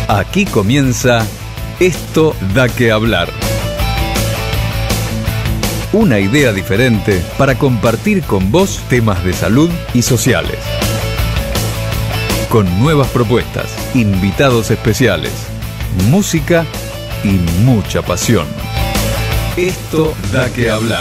Aquí comienza Esto da que hablar. Una idea diferente para compartir con vos temas de salud y sociales. Con nuevas propuestas, invitados especiales, música y mucha pasión. Esto da que hablar.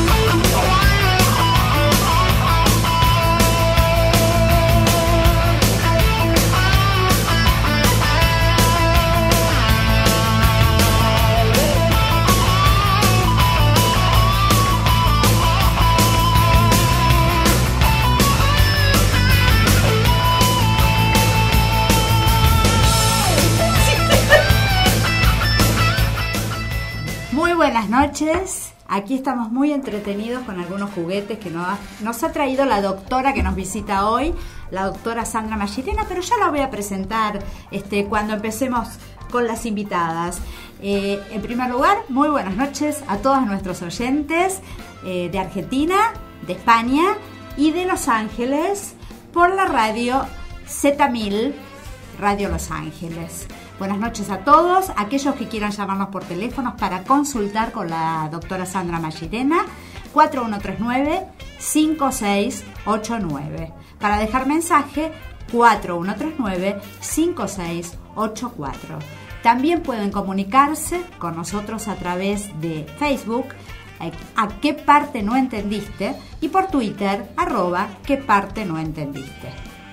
Buenas noches, aquí estamos muy entretenidos con algunos juguetes que nos ha traído la doctora que nos visita hoy, la doctora Sandra Mashirena, pero ya la voy a presentar cuando empecemos con las invitadas. En primer lugar, muy buenas noches a todos nuestros oyentes de Argentina, de España y de Los Ángeles por la radio Z1000, Radio Los Ángeles. Buenas noches a todos, aquellos que quieran llamarnos por teléfonos para consultar con la doctora Sandra Mashirena, 4139-5689. Para dejar mensaje, 4139-5684. También pueden comunicarse con nosotros a través de Facebook, ¿a qué parte no entendiste? Y por Twitter, @qué parte no entendiste.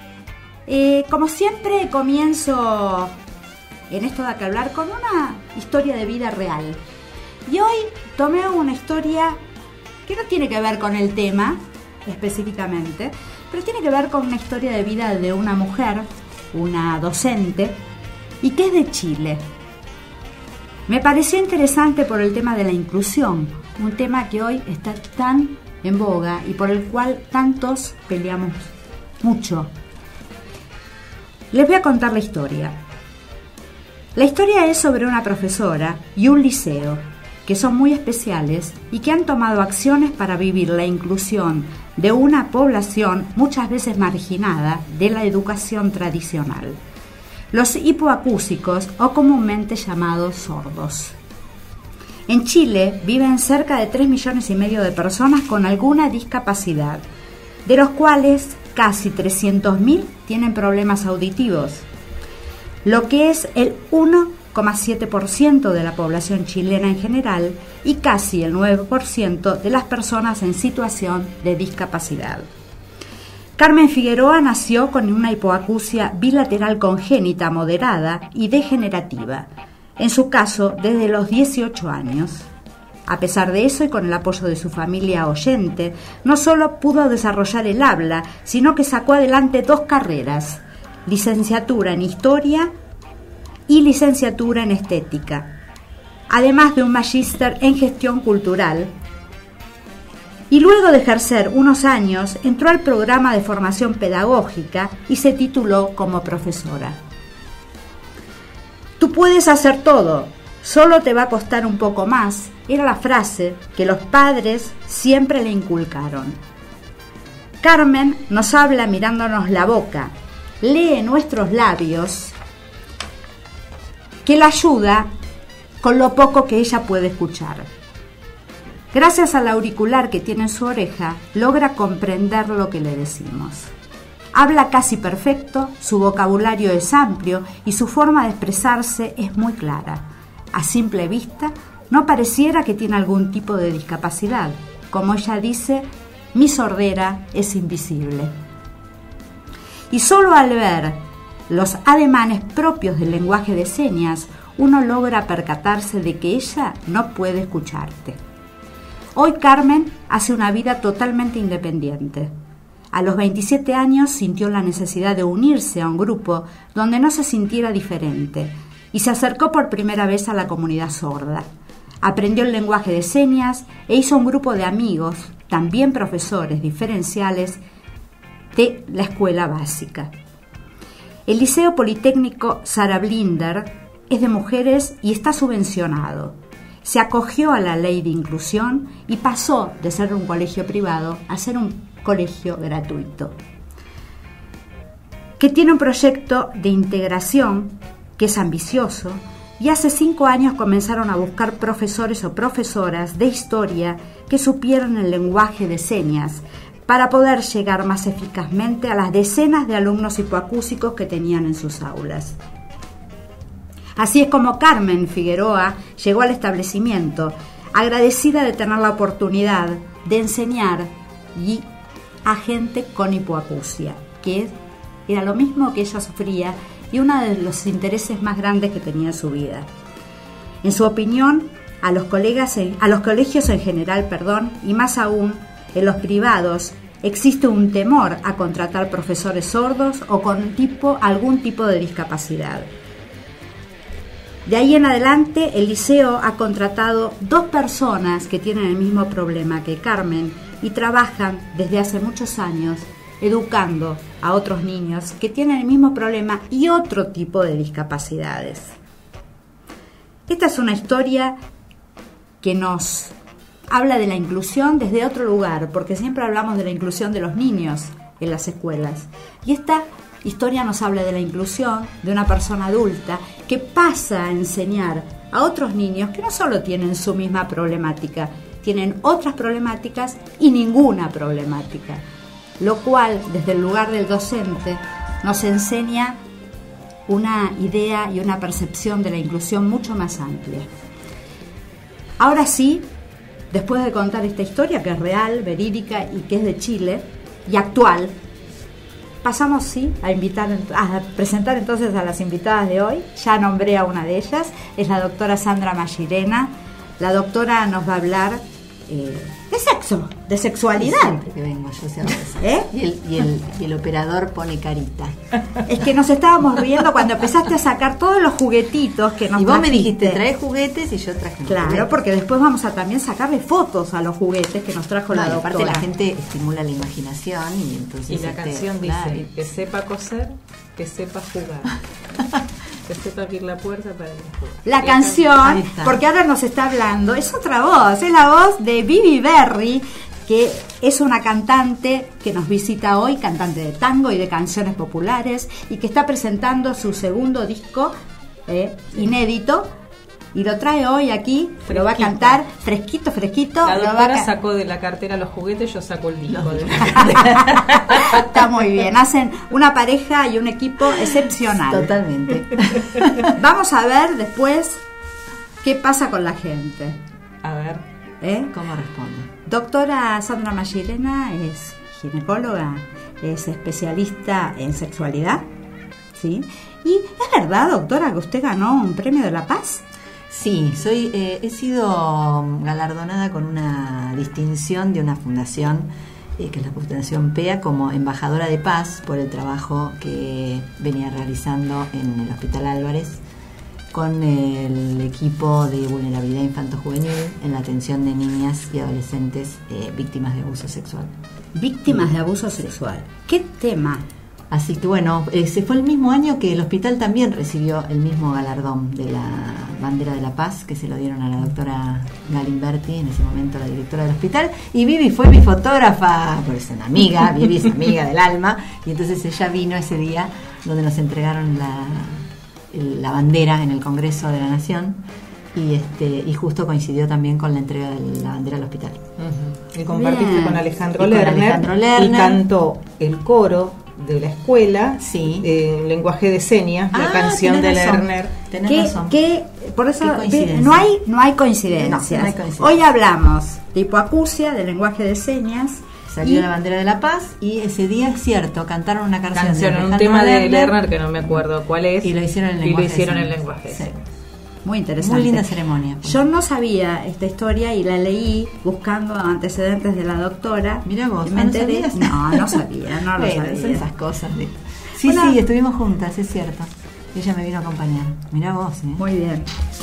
Como siempre, comienzo en esto de que hablar con una historia de vida real. Y hoy tomé una historia que no tiene que ver con el tema específicamente, pero tiene que ver con una historia de vida de una mujer, una docente, y que es de Chile. Me pareció interesante por el tema de la inclusión, un tema que hoy está tan en boga y por el cual tantos peleamos mucho. Les voy a contar la historia. La historia es sobre una profesora y un liceo que son muy especiales y que han tomado acciones para vivir la inclusión de una población muchas veces marginada de la educación tradicional, los hipoacúsicos o comúnmente llamados sordos. En Chile viven cerca de 3,5 millones de personas con alguna discapacidad, de los cuales casi 300.000 tienen problemas auditivos, lo que es el 1,7% de la población chilena en general y casi el 9% de las personas en situación de discapacidad. Carmen Figueroa nació con una hipoacusia bilateral congénita moderada y degenerativa, en su caso desde los 18 años. A pesar de eso y con el apoyo de su familia oyente, no solo pudo desarrollar el habla, sino que sacó adelante 2 carreras, licenciatura en Historia y licenciatura en Estética, además de un magíster en Gestión Cultural. Y luego de ejercer unos años, entró al programa de formación pedagógica y se tituló como profesora. Tú puedes hacer todo, solo te va a costar un poco más, era la frase que los padres siempre le inculcaron. Carmen nos habla mirándonos la boca, lee nuestros labios, que la ayuda con lo poco que ella puede escuchar. Gracias al auricular que tiene en su oreja, logra comprender lo que le decimos. Habla casi perfecto, su vocabulario es amplio y su forma de expresarse es muy clara. A simple vista, no pareciera que tiene algún tipo de discapacidad. Como ella dice, mi sordera es invisible. Y solo al ver los ademanes propios del lenguaje de señas, uno logra percatarse de que ella no puede escucharte. Hoy Carmen hace una vida totalmente independiente. A los 27 años sintió la necesidad de unirse a un grupo donde no se sintiera diferente y se acercó por primera vez a la comunidad sorda. Aprendió el lenguaje de señas e hizo un grupo de amigos, también profesores diferenciales, de la escuela básica. El Liceo Politécnico Sara Blinder es de mujeres y está subvencionado. Se acogió a la ley de inclusión y pasó de ser un colegio privado a ser un colegio gratuito, que tiene un proyecto de integración que es ambicioso, y hace 5 años comenzaron a buscar profesores o profesoras de historia que supieran el lenguaje de señas para poder llegar más eficazmente a las decenas de alumnos hipoacúsicos que tenían en sus aulas. Así es como Carmen Figueroa llegó al establecimiento, agradecida de tener la oportunidad de enseñar a gente con hipoacusia, que era lo mismo que ella sufría y uno de los intereses más grandes que tenía en su vida. En su opinión, a los colegios en general, y más aún en los privados, existe un temor a contratar profesores sordos o con algún tipo de discapacidad. De ahí en adelante, el liceo ha contratado 2 personas que tienen el mismo problema que Carmen y trabajan desde hace muchos años educando a otros niños que tienen el mismo problema y otro tipo de discapacidades. Esta es una historia que nos habla de la inclusión desde otro lugar, porque siempre hablamos de la inclusión de los niños en las escuelas. Y esta historia nos habla de la inclusión de una persona adulta que pasa a enseñar a otros niños que no solo tienen su misma problemática, tienen otras problemáticas y ninguna problemática, lo cual desde el lugar del docente nos enseña una idea y una percepción de la inclusión mucho más amplia. Ahora sí, después de contar esta historia que es real, verídica y que es de Chile y actual, pasamos a presentar entonces a las invitadas de hoy. Ya nombré a una de ellas, es la doctora Sandra Mallirena. La doctora nos va a hablar de sexo, de sexualidad. Siempre que vengo yo se habla de eso. Y el operador pone carita. Es que nos estábamos riendo cuando empezaste a sacar todos los juguetitos que nos trajiste. Y vos me dijiste, trae juguetes y yo traje Claro, juguetes. Porque después vamos a también sacarle fotos a los juguetes que nos trajo la doctora. Aparte la gente estimula la imaginación y entonces... Y la canción dice, que sepa coser, que sepa jugar. Que sepa abrir la puerta para el juego. La canción, porque ahora nos está hablando, es otra voz, es la voz de Vivi Berry, que es una cantante que nos visita hoy, cantante de tango y de canciones populares, y que está presentando su segundo disco inédito, y lo trae hoy aquí, lo va a cantar fresquito. La doctora sacó de la cartera los juguetes, yo saco el disco. Está muy bien, hacen una pareja y un equipo excepcional. Totalmente. Vamos a ver después qué pasa con la gente. A ver, ¿cómo responde? Doctora Sandra Mallirena es ginecóloga, es especialista en sexualidad, ¿sí? ¿Y es verdad, doctora, que usted ganó un premio de la paz? Sí, he sido galardonada con una distinción de una fundación, que es la Fundación PEA, como embajadora de paz por el trabajo que venía realizando en el Hospital Álvarez con el equipo de vulnerabilidad infanto-juvenil en la atención de niñas y adolescentes víctimas de abuso sexual. Víctimas de abuso sexual. ¿Qué tema? Así que bueno, ese fue el mismo año que el hospital también recibió el mismo galardón de la Bandera de la Paz, que se lo dieron a la doctora Galimberti, en ese momento la directora del hospital, y Vivi fue mi fotógrafa, por eso una amiga, Vivi es amiga del alma, y entonces ella vino ese día donde nos entregaron la bandera en el Congreso de la Nación, y justo coincidió también con la entrega de la bandera al hospital. Y compartiste con Alejandro Lerner y cantó el coro de la escuela, lenguaje de señas, la canción de Lerner. Tenés razón. Por eso no hay coincidencias. No hay coincidencia. Hoy hablamos de hipoacusia, de lenguaje de señas. Salió la bandera de la paz y ese día, es cierto, cantaron una canción un tema de Lerner que no me acuerdo cuál es, y lo hicieron en lenguaje. Sí. Muy interesante. Muy linda ceremonia. Yo no sabía esta historia y la leí buscando antecedentes de la doctora. Mira vos, ¿no sabías? No sabía, no lo bueno, sabía. Son esas cosas. Sí, estuvimos juntas, es cierto. Ella me vino a acompañar. Mira vos, Muy bien.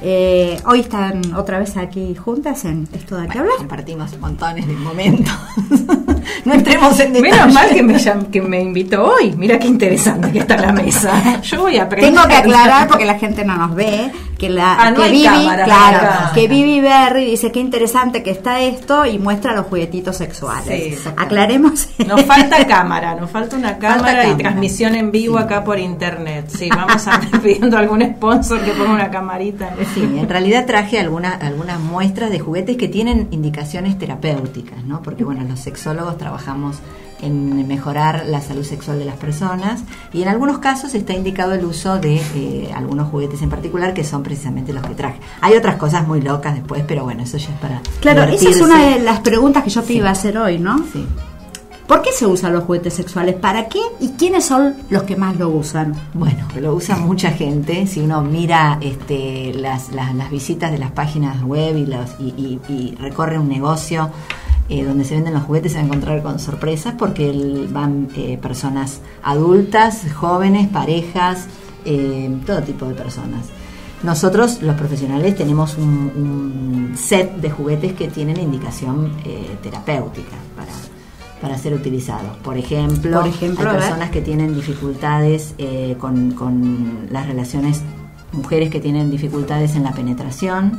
Hoy están otra vez aquí juntas en esto de que hablas. Compartimos montones de momentos. No entremos en detalles. Menos mal que me invitó hoy. Mira qué interesante que está la mesa. Yo voy a aprender. Tengo que aclarar, porque la gente no nos ve, que que Vivi Berry dice qué interesante que está esto y muestra los juguetitos sexuales. Sí, aclaremos. Nos falta cámara, nos falta una cámara y transmisión en vivo acá por internet. Sí, vamos a estar pidiendo a algún sponsor que ponga una camarita. Sí, en realidad traje algunas muestras de juguetes que tienen indicaciones terapéuticas, ¿no? Porque bueno, los sexólogos trabajamos en mejorar la salud sexual de las personas y en algunos casos está indicado el uso de algunos juguetes en particular que son precisamente los que traje. Hay otras cosas muy locas después, pero bueno, eso ya es para divertirse. Esa es una de las preguntas que yo te iba a hacer hoy, ¿no? Sí. ¿Por qué se usan los juguetes sexuales? ¿Para qué? ¿Y quiénes son los que más lo usan? Bueno, lo usa mucha gente. Si uno mira las visitas de las páginas web y recorre un negocio donde se venden los juguetes, se va a encontrar con sorpresas porque van personas adultas, jóvenes, parejas, todo tipo de personas. Nosotros, los profesionales, tenemos un set de juguetes que tienen indicación terapéutica para ser utilizados. Por ejemplo, hay personas que tienen dificultades con las relaciones, mujeres que tienen dificultades en la penetración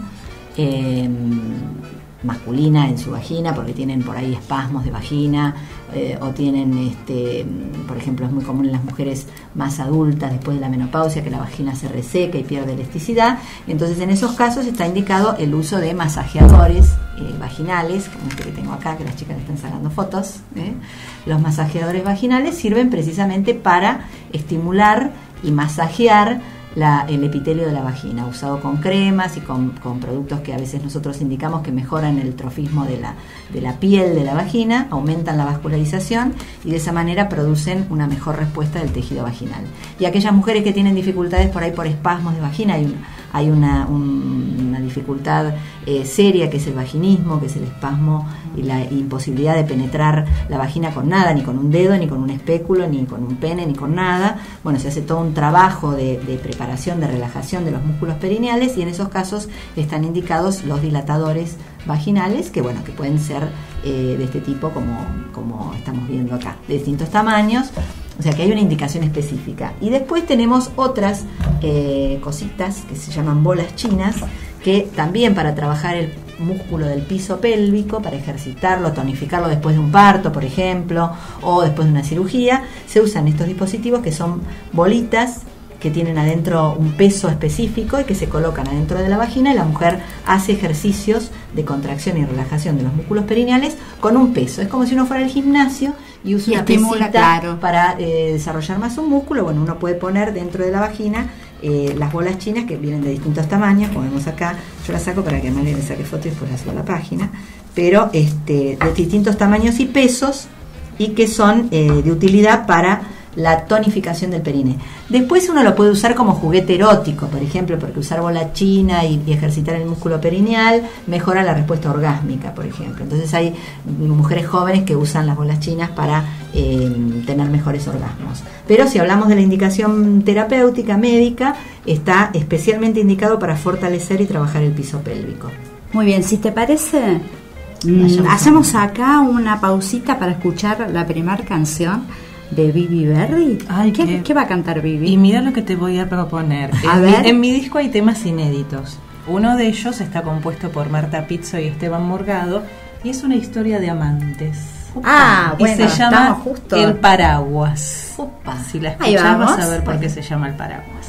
masculina en su vagina porque tienen por ahí espasmos de vagina o tienen por ejemplo, es muy común en las mujeres más adultas después de la menopausia que la vagina se reseca y pierde elasticidad. Entonces en esos casos está indicado el uso de masajeadores vaginales, como este que tengo acá, que las chicas están sacando fotos. Los masajeadores vaginales sirven precisamente para estimular y masajear el epitelio de la vagina, usado con cremas y con productos que a veces nosotros indicamos que mejoran el trofismo de la piel de la vagina, aumentan la vascularización y de esa manera producen una mejor respuesta del tejido vaginal. Y aquellas mujeres que tienen dificultades por ahí por espasmos de vagina, hay una dificultad seria que es el vaginismo, que es el espasmo y la imposibilidad de penetrar la vagina con nada, ni con un dedo, ni con un espéculo, ni con un pene, ni con nada. Bueno, se hace todo un trabajo de preparación, de relajación de los músculos perineales y en esos casos están indicados los dilatadores vaginales que bueno, que pueden ser de este tipo como estamos viendo acá, de distintos tamaños. O sea que hay una indicación específica. Y después tenemos otras cositas que se llaman bolas chinas, que también para trabajar el músculo del piso pélvico, para ejercitarlo, tonificarlo después de un parto, por ejemplo, o después de una cirugía, se usan estos dispositivos que son bolitas que tienen adentro un peso específico y que se colocan adentro de la vagina y la mujer hace ejercicios de contracción y relajación de los músculos perineales con un peso. Es como si uno fuera al gimnasio y usa una pesita para desarrollar más un músculo. Bueno, uno puede poner dentro de la vagina las bolas chinas que vienen de distintos tamaños, como vemos acá. Yo las saco para que Amalia le saque foto y después las suba a la página, pero de distintos tamaños y pesos y que son de utilidad para la tonificación del perine. Después uno lo puede usar como juguete erótico, por ejemplo, porque usar bola china y ejercitar el músculo perineal mejora la respuesta orgásmica, por ejemplo. Entonces hay mujeres jóvenes que usan las bolas chinas para tener mejores orgasmos. Pero si hablamos de la indicación terapéutica médica, está especialmente indicado para fortalecer y trabajar el piso pélvico. Muy bien, si te parece, hacemos acá una pausita para escuchar la primera canción de Vivi Berry. Ay, ¿Qué va a cantar Vivi? Y mira lo que te voy a proponer. En mi disco hay temas inéditos. Uno de ellos está compuesto por Marta Pizzo y Esteban Morgado y es una historia de amantes. Bueno, y se llama justo El Paraguas. Si la escuchamos, a ver por qué se llama El Paraguas.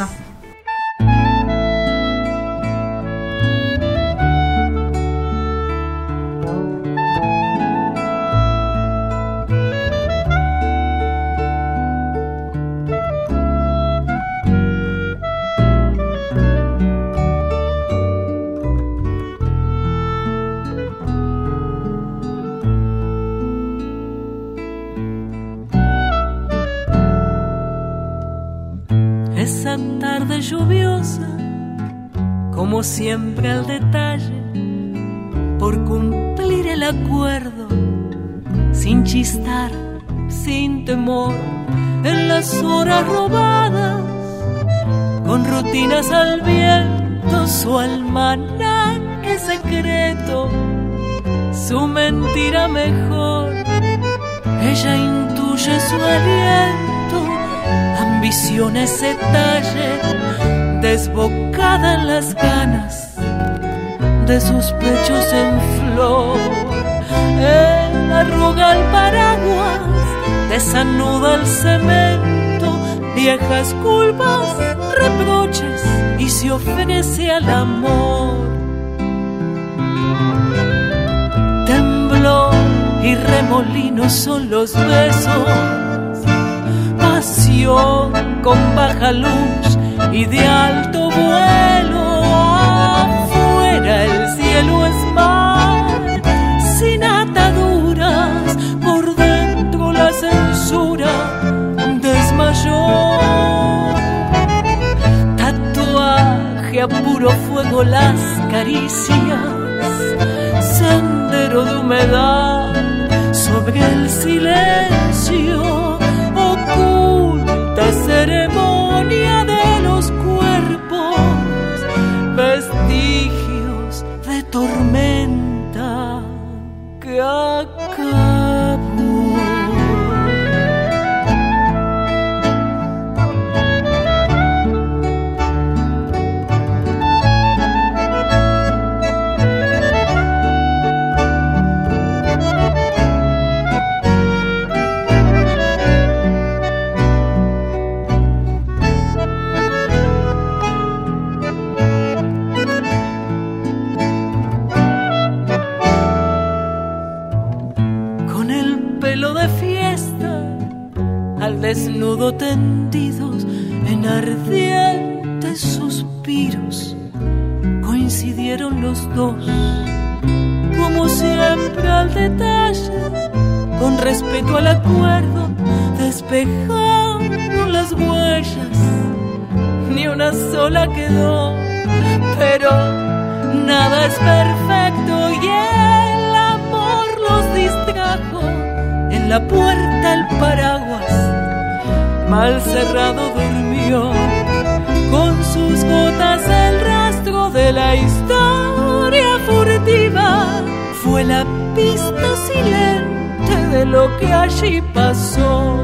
Esa tarde lluviosa, como siempre al detalle, por cumplir el acuerdo, sin chistar, sin temor, en las horas robadas, con rutinas al viento, su almanaque secreto, su mentira mejor. Ella intuye su aliento, ambición ese talle, desbocada en las ganas de sus pechos en flor. Él arruga el paraguas, desanuda el cemento, viejas culpas, reproches, y se ofrece al amor. Temblor y remolino son los besos, pasión con baja luz y de alto vuelo. Afuera el cielo es mar, sin ataduras, por dentro la censura desmayó. Tatuaje a puro fuego las caricias, sendero de humedad sobre el silencio, oculta ceremonia de los cuerpos, vestigios de tormenta que acabó. Desnudo tendidos en ardientes suspiros, coincidieron los dos, como siempre al detalle, con respeto al acuerdo, despejaron las huellas, ni una sola quedó, pero nada es perfecto y el amor los distrajo. En la puerta el paraguas mal cerrado durmió, con sus gotas el rastro de la historia furtiva. Fue la pista silente de lo que allí pasó.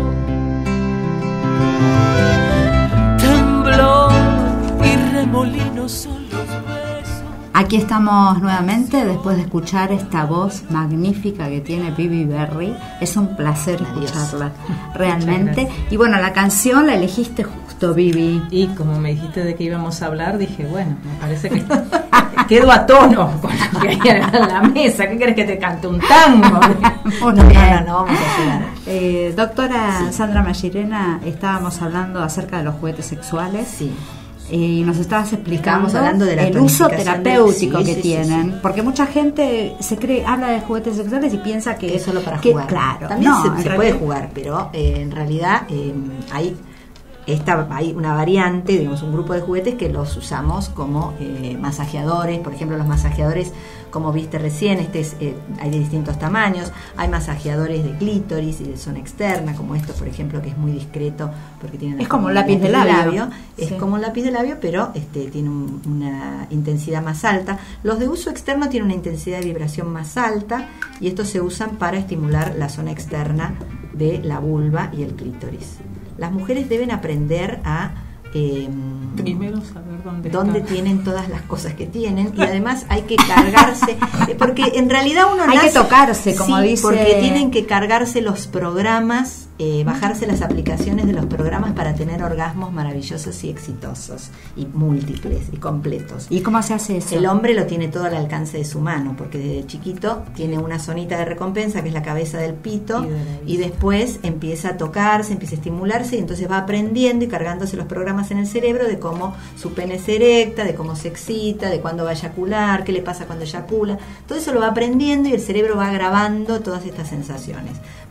Temblor y remolino son los besos. Aquí estamos nuevamente después de escuchar esta voz magnífica que tiene Bibi Berry. Es un placer escucharla, realmente. Y bueno, la canción la elegiste justo, Bibi. Y como me dijiste de que íbamos a hablar, dije, bueno, me parece que quedo a tono con lo que hay en la mesa. ¿Qué querés que te cante? ¿Un tango? No, vamos a hacer. Doctora Sandra Mallirena, estábamos hablando acerca de los juguetes sexuales. Sí. Y nos estabas explicando hablando de la el uso terapéutico que tienen, porque mucha gente habla de juguetes sexuales y piensa que es solo para jugar. Claro, también se puede jugar, pero en realidad hay una variante, digamos, un grupo de juguetes que los usamos como masajeadores. Por ejemplo, los masajeadores, como viste recién, hay de distintos tamaños. Hay masajeadores de clítoris y de zona externa, como esto, por ejemplo, que es muy discreto porque tiene como un lápiz de labio. Es como un lápiz de labio, pero tiene una intensidad más alta. Los de uso externo tienen una intensidad de vibración más alta y estos se usan para estimular la zona externa de la vulva y el clítoris. Las mujeres deben aprender a primero saber dónde tienen todas las cosas que tienen, y además hay que cargarse, porque en realidad uno hay que tocarse, como dice, porque tienen que cargarse los programas, bajarse las aplicaciones de los programas para tener orgasmos maravillosos y exitosos y múltiples y completos. ¿Y cómo se hace eso? El hombre lo tiene todo al alcance de su mano, porque desde chiquito tiene una zonita de recompensa que es la cabeza del pito, y después empieza a tocarse, empieza a estimularse, y entonces va aprendiendo y cargándose los programas en el cerebro de cómo su pene se erecta, de cómo se excita, de cuándo va a eyacular, qué le pasa cuando eyacula. Todo eso lo va aprendiendo y el cerebro va grabando todas estas sensaciones.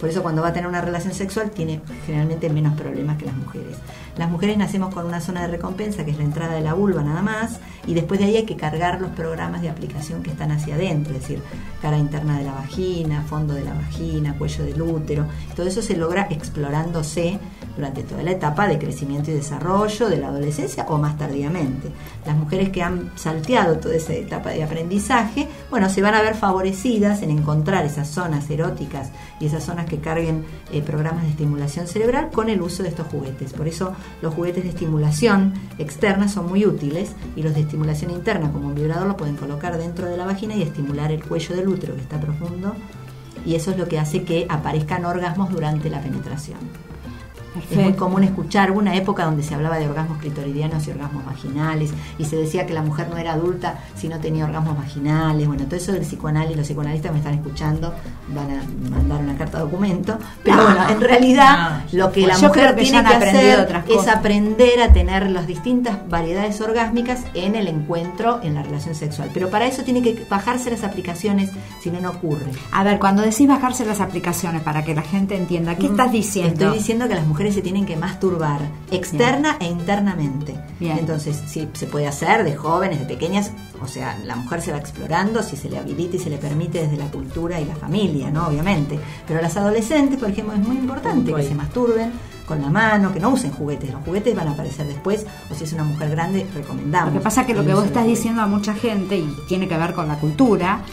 Por eso cuando va a tener una relación sexual tiene generalmente menos problemas que las mujeres. Las mujeres nacemos con una zona de recompensa, que es la entrada de la vulva nada más, y después de ahí hay que cargar los programas de aplicación que están hacia adentro, es decir, cara interna de la vagina, fondo de la vagina, cuello del útero. Todo eso se logra explorándose durante toda la etapa de crecimiento y desarrollo de la adolescencia o más tardíamente. Las mujeres que han salteado toda esa etapa de aprendizaje, bueno, se van a ver favorecidas en encontrar esas zonas eróticas y esas zonas que carguen programas de estimulación cerebral con el uso de estos juguetes. Por eso los juguetes de estimulación externa son muy útiles, y los de estimulación interna, como un vibrador, lo pueden colocar dentro de la vagina y estimular el cuello del útero, que está profundo, y eso es lo que hace que aparezcan orgasmos durante la penetración. Perfecto. Es muy común escuchar, hubo una época donde se hablaba de orgasmos clitoridianos y orgasmos vaginales, y se decía que la mujer no era adulta si no tenía orgasmos vaginales. Bueno, todo eso del psicoanálisis, los psicoanalistas que me están escuchando van a mandar una carta documento, pero bueno, en realidad lo que la mujer tiene que hacer es aprender a tener las distintas variedades orgásmicas en el encuentro, en la relación sexual, pero para eso tiene que bajarse las aplicaciones, si no, no ocurre. A ver, cuando decís bajarse las aplicaciones, para que la gente entienda, ¿qué estás diciendo? Estoy diciendo que las mujeres se tienen que masturbar externa e internamente. Bien. Entonces, sí, se puede hacer de jóvenes, de pequeñas, o sea, la mujer se va explorando si se le habilita y se le permite desde la cultura y la familia, ¿no? Obviamente. Pero las adolescentes, por ejemplo, es muy importante que se masturben con la mano, que no usen juguetes. Los juguetes van a aparecer después, o si es una mujer grande, recomendamos. Lo que pasa es que lo que vos estás diciendo a mucha gente, y tiene que ver con la cultura,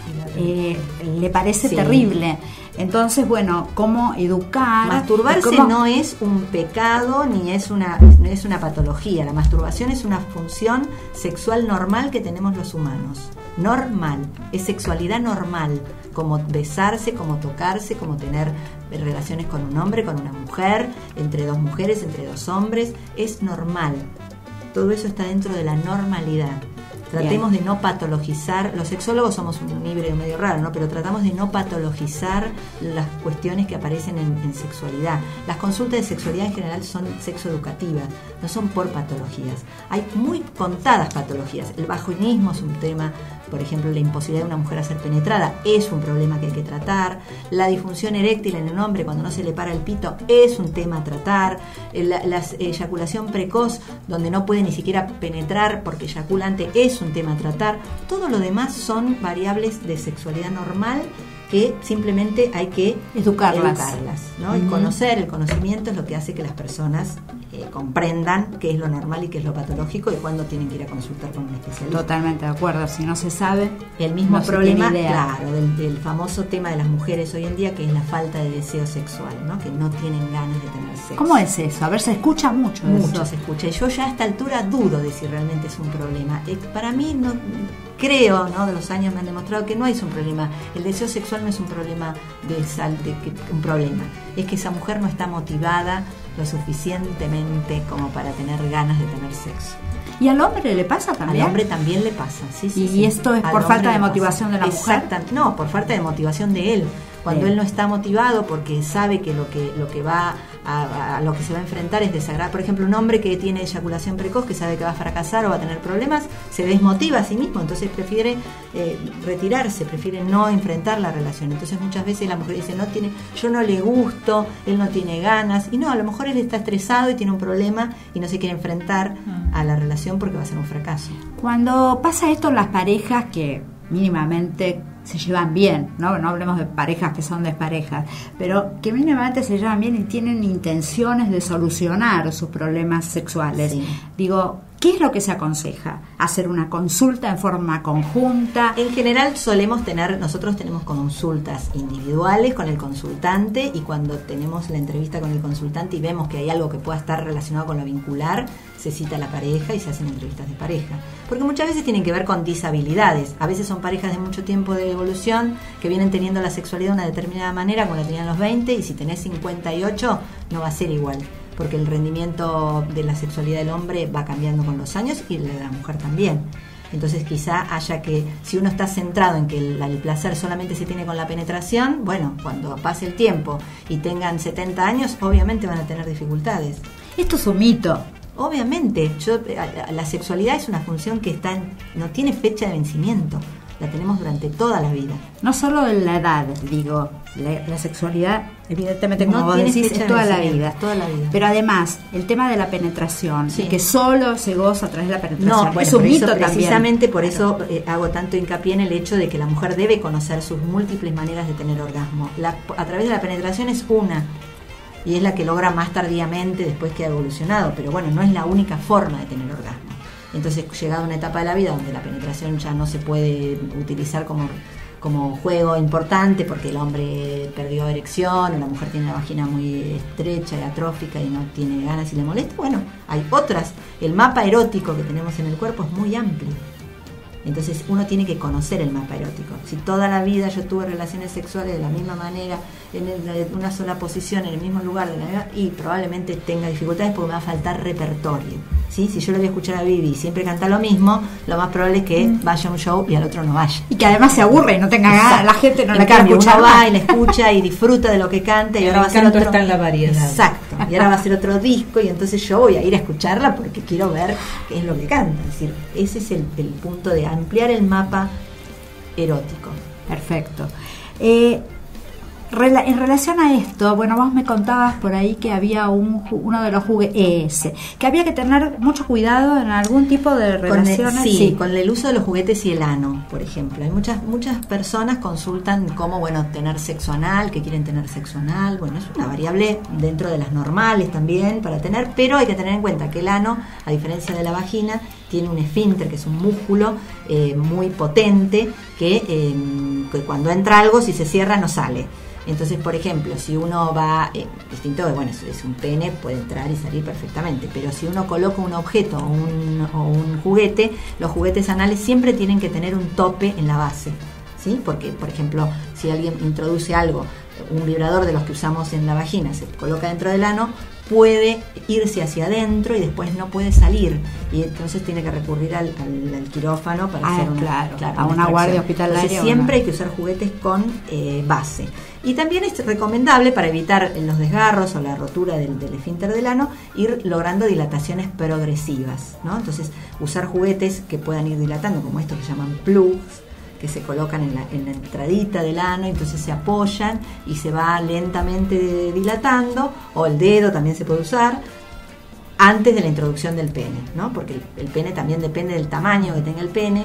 le parece terrible. Entonces, bueno, ¿cómo educar? Masturbarse no es un pecado ni es una patología. La masturbación es una función sexual normal que tenemos los humanos. Normal, es sexualidad normal, como besarse, como tocarse, como tener relaciones con un hombre, con una mujer, entre dos mujeres, entre dos hombres, es normal. Todo eso está dentro de la normalidad. Tratemos de no patologizar, los sexólogos somos un híbrido medio raro, ¿no? Pero tratamos de no patologizar las cuestiones que aparecen en sexualidad. Las consultas de sexualidad en general son sexoeducativas, no son por patologías. Hay muy contadas patologías. El vaginismo es un tema, por ejemplo, la imposibilidad de una mujer a ser penetrada es un problema que hay que tratar. La disfunción eréctil en un hombre cuando no se le para el pito es un tema a tratar. La eyaculación precoz, donde no puede ni siquiera penetrar porque eyacula antes, es un tema a tratar. Todo lo demás son variables de sexualidad normal que simplemente hay que educarlas, ¿no? El conocimiento es lo que hace que las personas comprendan qué es lo normal y qué es lo patológico y cuándo tienen que ir a consultar con un especialista. Totalmente de acuerdo, si no se sabe, el mismo problema, claro, del famoso tema de las mujeres hoy en día, que es la falta de deseo sexual, ¿no? Que no tienen ganas de tener sexo. ¿Cómo es eso? A ver, se escucha mucho eso. Se escucha, y yo ya a esta altura dudo de si realmente es un problema. Para mí no creo, ¿no? De los años me han demostrado que no es un problema. El deseo sexual no es un problema un problema. Es que esa mujer no está motivada lo suficientemente como para tener ganas de tener sexo. ¿Y al hombre le pasa también? Al hombre también le pasa, sí. ¿Y esto es por falta de motivación de la mujer? No, por falta de motivación de él. Cuando él no está motivado porque sabe que lo que va a lo que se va a enfrentar es desagradable. Por ejemplo, un hombre que tiene eyaculación precoz, que sabe que va a fracasar o va a tener problemas, se desmotiva a sí mismo, entonces prefiere retirarse, prefiere no enfrentar la relación. Entonces muchas veces la mujer dice, yo no le gusto, él no tiene ganas, y no, a lo mejor él está estresado y tiene un problema y no se quiere enfrentar a la relación porque va a ser un fracaso. Cuando pasa esto en las parejas que mínimamente se llevan bien, no hablemos de parejas que son desparejas, pero que mínimamente se llevan bien y tienen intenciones de solucionar sus problemas sexuales. Sí. Digo, ¿qué es lo que se aconseja? ¿Hacer una consulta en forma conjunta? En general nosotros tenemos consultas individuales con el consultante, y cuando tenemos la entrevista con el consultante y vemos que hay algo que pueda estar relacionado con lo vincular, se cita a la pareja y se hacen entrevistas de pareja. Porque muchas veces tienen que ver con disabilidades. A veces son parejas de mucho tiempo de evolución que vienen teniendo la sexualidad de una determinada manera, como la tenían los 20, y si tenés 58 no va a ser igual, porque el rendimiento de la sexualidad del hombre va cambiando con los años y el de la mujer también. Entonces quizá haya que, si uno está centrado en que el placer solamente se tiene con la penetración, bueno, cuando pase el tiempo y tengan 70 años, obviamente van a tener dificultades. Esto es un mito. Obviamente, la sexualidad es una función que no tiene fecha de vencimiento. la tenemos durante toda la vida. No solo en la edad, digo, la sexualidad, evidentemente, como vos decís, es toda la vida. Pero además, el tema de la penetración, que solo se goza a través de la penetración, es un mito también. Precisamente por eso hago tanto hincapié en el hecho de que la mujer debe conocer sus múltiples maneras de tener orgasmo. A través de la penetración es una, y es la que logra más tardíamente después que ha evolucionado, pero bueno, no es la única forma de tener orgasmo. Entonces, llegada a una etapa de la vida donde la penetración ya no se puede utilizar como juego importante porque el hombre perdió erección o la mujer tiene la vagina muy estrecha y atrófica y no tiene ganas y le molesta, bueno, hay otras. El mapa erótico que tenemos en el cuerpo es muy amplio. Entonces uno tiene que conocer el mapa erótico. Si toda la vida yo tuve relaciones sexuales de la misma manera, en una sola posición, en el mismo lugar, y probablemente tenga dificultades porque me va a faltar repertorio. ¿Sí? Si yo le voy a escuchar a Vivi y siempre canta lo mismo, lo más probable es que vaya a un show y al otro no vaya. Y que además se aburre y no tenga ganas, la gente no le quiere escuchar. Uno va y le escucha y disfruta de lo que canta y ahora va a ser otro. Está en la variedad. Exacto. Y ahora va a ser otro disco y entonces yo voy a ir a escucharla porque quiero ver qué es lo que canta. Es decir, ese es el punto de ampliar el mapa erótico. Perfecto. En relación a esto, bueno, vos me contabas por ahí que había uno de los juguetes, que había que tener mucho cuidado en algún tipo de relaciones. Con el uso de los juguetes y el ano, por ejemplo. Hay muchas personas consultan cómo, tener sexo anal, que quieren tener sexo anal. Bueno, es una variable dentro de las normales también para tener, pero hay que tener en cuenta que el ano, a diferencia de la vagina, tiene un esfínter, que es un músculo muy potente, que cuando entra algo, si se cierra, no sale. Entonces, por ejemplo, si uno va, distinto, es un pene, puede entrar y salir perfectamente, pero si uno coloca un objeto o un juguete, los juguetes anales siempre tienen que tener un tope en la base, ¿sí? Porque, por ejemplo, si alguien introduce algo, un vibrador de los que usamos en la vagina, se coloca dentro del ano, puede irse hacia adentro y después no puede salir, y entonces tiene que recurrir al quirófano para hacer una guardia hospitalaria. Entonces, siempre hay que usar juguetes con base. Y también es recomendable, para evitar los desgarros o la rotura del esfínter del ano, ir logrando dilataciones progresivas, ¿no? Entonces, usar juguetes que puedan ir dilatando, como estos que se llaman plugs, que se colocan en la entradita del ano, entonces se apoyan y se va lentamente dilatando, o el dedo también se puede usar, antes de la introducción del pene, ¿no? Porque el pene también depende del tamaño que tenga el pene,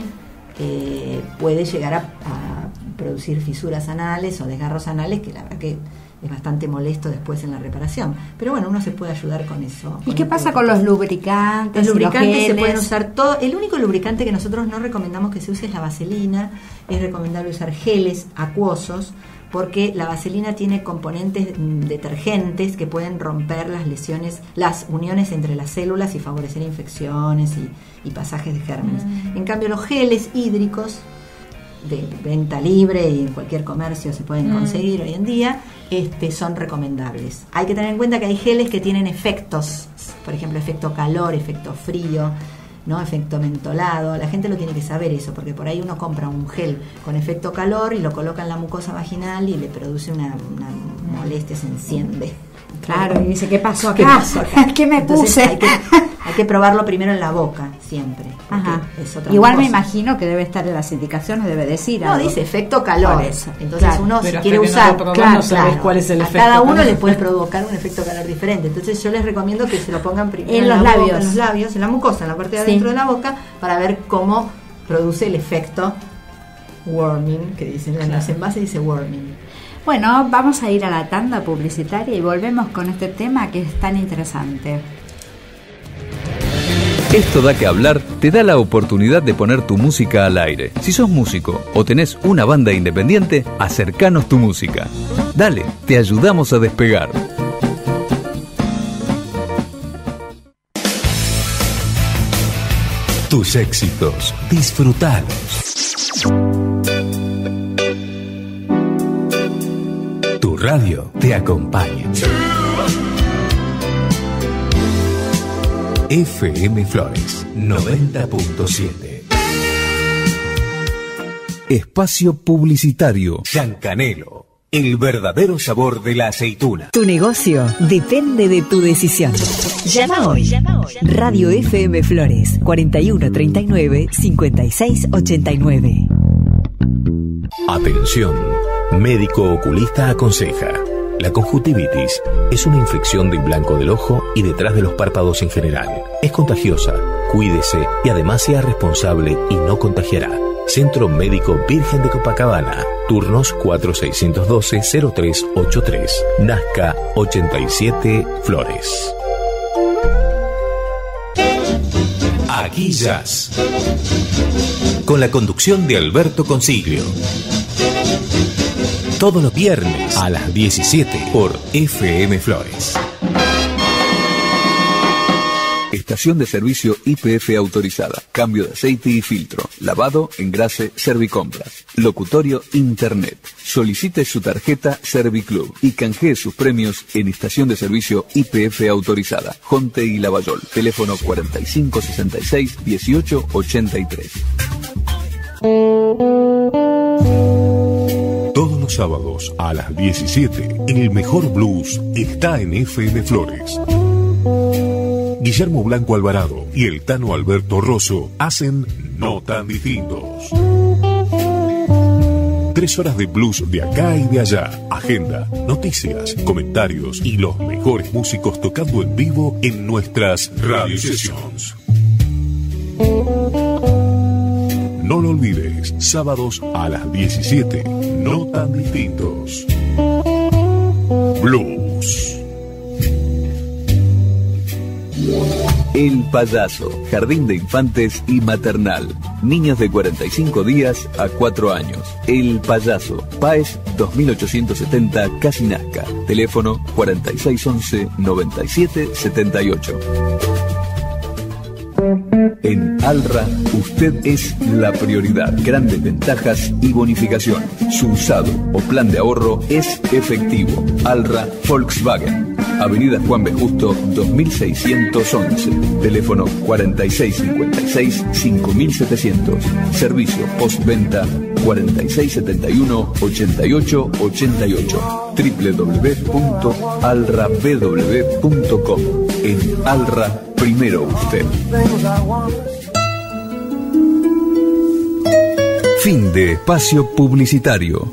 puede llegar a producir fisuras anales o desgarros anales, que la verdad que es bastante molesto después en la reparación. Pero bueno, uno se puede ayudar con eso. ¿Y qué pasa con los lubricantes? Los lubricantes se pueden usar todo. El único lubricante que nosotros no recomendamos que se use es la vaselina. Es recomendable usar geles acuosos, porque la vaselina tiene componentes detergentes que pueden romper las uniones entre las células y favorecer infecciones y pasajes de gérmenes. En cambio, los geles hídricos de venta libre y en cualquier comercio se pueden conseguir hoy en día, son recomendables. Hay que tener en cuenta que hay geles que tienen efectos, por ejemplo, efecto calor, efecto frío, ¿no? Efecto mentolado. La gente lo tiene que saber eso, porque por ahí uno compra un gel con efecto calor y lo coloca en la mucosa vaginal y le produce una molestia, se enciende. Claro, y dice, ¿qué pasó acá? ¿Qué me puse? Hay que probarlo primero en la boca, siempre. Es otra Igual cosa. Me imagino que debe estar en las indicaciones, debe decir No, algo. Dice efecto calor. Entonces uno, pero si quiere usar, no sabes cuál es el a efecto cada uno calor. le puede provocar un efecto calor diferente. Entonces yo les recomiendo que se lo pongan primero en los la labios. boca, en los labios, en la mucosa, en la parte de adentro de la boca, para ver cómo produce el efecto warming, que dicen en los envases, dice warming. Bueno, vamos a ir a la tanda publicitaria y volvemos con este tema que es tan interesante. Esto da que hablar te da la oportunidad de poner tu música al aire. Si sos músico o tenés una banda independiente, acercanos tu música. Dale, te ayudamos a despegar. Tus éxitos, disfrutalos. Tu radio te acompaña. FM Flores 90.7. Espacio publicitario. Chancanelo, el verdadero sabor de la aceituna. Tu negocio depende de tu decisión. Llama hoy. Radio FM Flores 4139 5689. Atención, médico oculista aconseja. La conjuntivitis es una infección del blanco del ojo y detrás de los párpados en general. Es contagiosa, cuídese y además sea responsable y no contagiará. Centro Médico Virgen de Copacabana. Turnos 4612-0383. Nazca 87 Flores. Aquí Jazz. Con la conducción de Alberto Consiglio. Todos los viernes a las 17 por FM Flores. Estación de servicio YPF autorizada. Cambio de aceite y filtro. Lavado, engrase, Servicompras. Locutorio Internet. Solicite su tarjeta Serviclub y canjee sus premios en estación de servicio YPF autorizada. Jonte y Lavallol. Teléfono 4566-1883. Todos los sábados a las 17, el mejor blues está en FM Flores. Guillermo Blanco Alvarado y el Tano Alberto Rosso hacen No Tan Distintos. 3 horas de blues de acá y de allá. Agenda, noticias, comentarios y los mejores músicos tocando en vivo en nuestras radio sessions. No lo olvides, sábados a las 17, No Tan Distintos. Blues. El Payaso, Jardín de Infantes y Maternal. Niños de 45 días a 4 años. El Payaso, Páez 2870, Casi Nazca. Teléfono 4611-9778. En Alra, usted es la prioridad. Grandes ventajas y bonificación. Su usado o plan de ahorro es efectivo. Alra Volkswagen. Avenida Juan B. Justo, 2611. Teléfono 4656-5700. Servicio postventa 4671-8888. www.alrabw.com. En Alra, primero usted. Fin de espacio publicitario.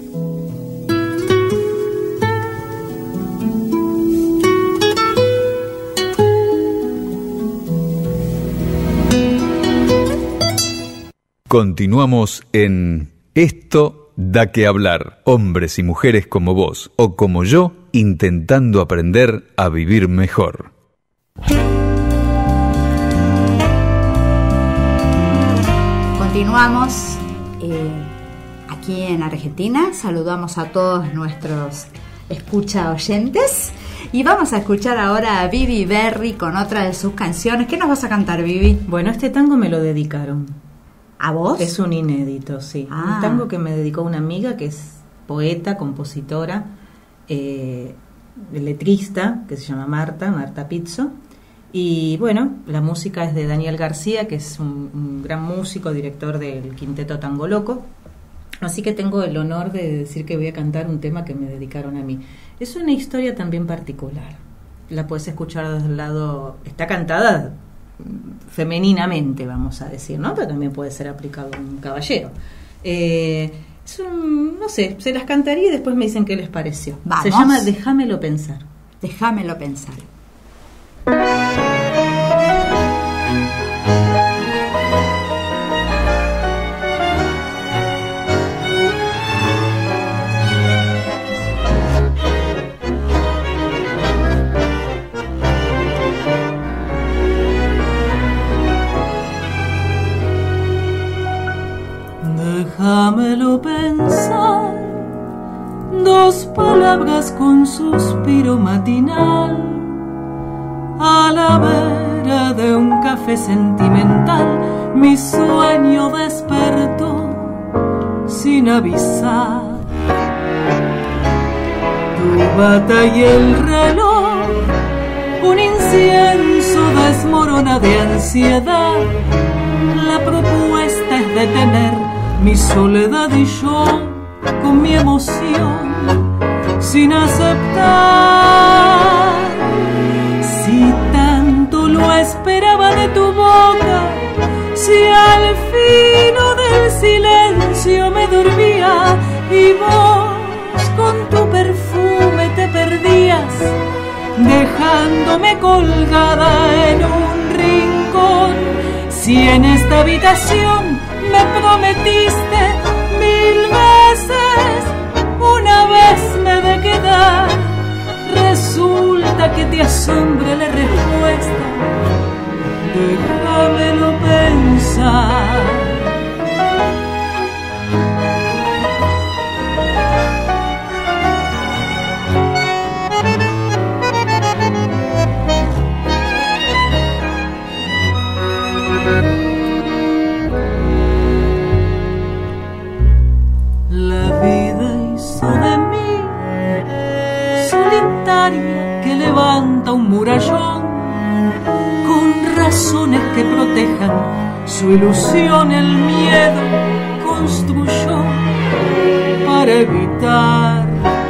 Continuamos en Esto da que hablar. Hombres y mujeres como vos o como yo intentando aprender a vivir mejor. Continuamos aquí en Argentina. Saludamos a todos nuestros escucha oyentes. Y vamos a escuchar ahora a Vivi Berry con otra de sus canciones. ¿Qué nos vas a cantar, Vivi? Bueno, este tango me lo dedicaron. ¿A vos? Es un inédito, sí. Un tango que me dedicó una amiga que es poeta, compositora, letrista, que se llama Marta Pizzo. Y bueno, la música es de Daniel García, que es un gran músico, director del Quinteto Tango Loco. Así que tengo el honor de decir que voy a cantar un tema que me dedicaron a mí. Es una historia también particular. La puedes escuchar desde el lado... Está cantada femeninamente, vamos a decir, ¿no? Pero también puede ser aplicado a un caballero. No sé, se las cantaría y después me dicen qué les pareció. Vamos. Se llama Déjamelo pensar. Déjamelo pensar. Déjamelo pensar, 2 palabras con suspiro matinal, a la vera de un café sentimental, mi sueño despertó sin avisar. Tu bata y el reloj, un incienso desmorona de ansiedad, la propuesta es detener mi soledad y yo con mi emoción sin aceptar. Si tanto lo esperaba de tu boca, si al fino del silencio me dormía, y vos con tu perfume te perdías, dejándome colgada en un rincón. Si en esta habitación me prometiste 1000 veces, una vez me he de quedar, resulta que te asombra la respuesta. Déjamelo pensar. La vida hizo de mí solitaria que levanta un murallón con razones que protejan su ilusión. El miedo construyó para evitar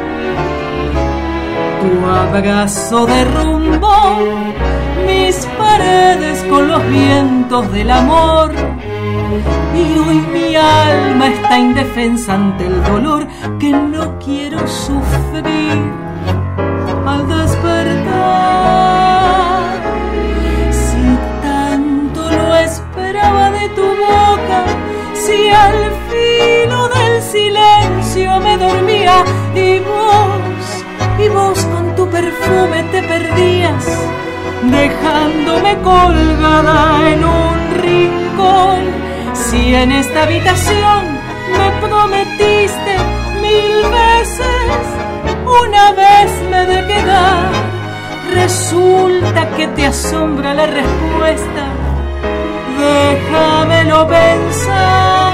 tu abrazo. Derrumbó mis paredes con los vientos del amor, y hoy mi alma está indefensa ante el dolor que no quiero sufrir al despertar. Si tanto lo esperaba de tu boca, si al filo del silencio me dormía, y vos con tu perfume te perdías, dejándome colgada en un rincón. Si en esta habitación me prometiste 1000 veces, una vez me he de quedar, resulta que te asombra la respuesta. Déjamelo pensar.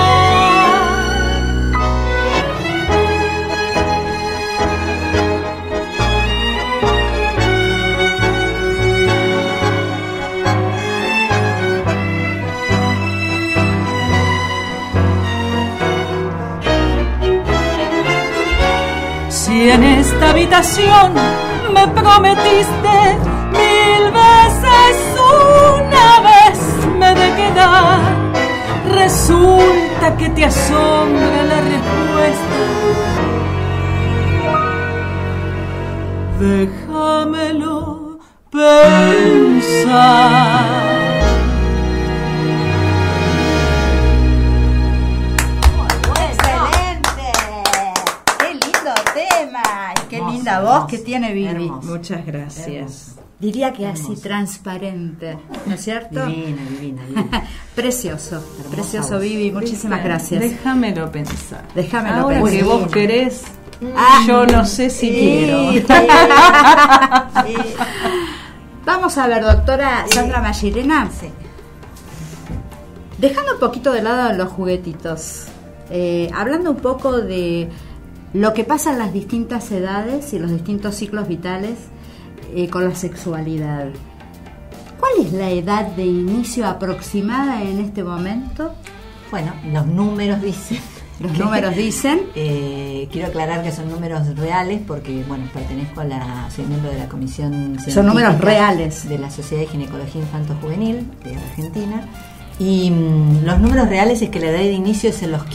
Si en esta habitación me prometiste 1000 veces, una vez me he de quedar, resulta que te asombra la respuesta. Déjamelo pensar. Qué linda voz que tiene Vivi. Muchas gracias. Diría que así transparente, ¿no es cierto? Divina. Precioso, precioso Vivi, muchísimas gracias. Déjamelo pensar. Déjamelo Ahora pensar. que vos querés, Ah, yo no sé si quiero. Vamos a ver, doctora Sandra Magirena. Dejando un poquito de lado los juguetitos, hablando un poco de lo que pasa en las distintas edades y los distintos ciclos vitales con la sexualidad. ¿Cuál es la edad de inicio aproximada en este momento? Bueno, los números dicen. Los números dicen. Quiero aclarar que son números reales porque, bueno, pertenezco soy miembro de la comisión científica. Son números reales. De la Sociedad de Ginecología Infanto-Juvenil de Argentina. Y los números reales es que la edad de inicio es en los